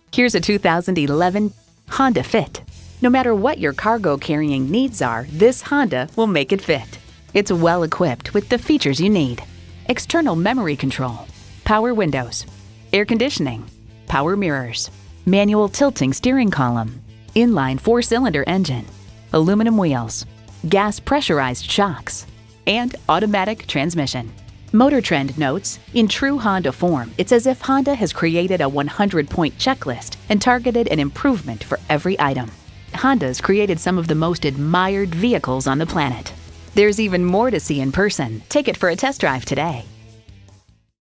Here's a 2011 Honda Fit. No matter what your cargo carrying needs are, this Honda will make it fit. It's well equipped with the features you need: external memory control, power windows, air conditioning, power mirrors, manual tilting steering column, inline 4-cylinder engine, aluminum wheels, gas pressurized shocks, and automatic transmission. Motor Trend notes, in true Honda form, it's as if Honda has created a 100-point checklist and targeted an improvement for every item. Honda's created some of the most admired vehicles on the planet. There's even more to see in person. Take it for a test drive today.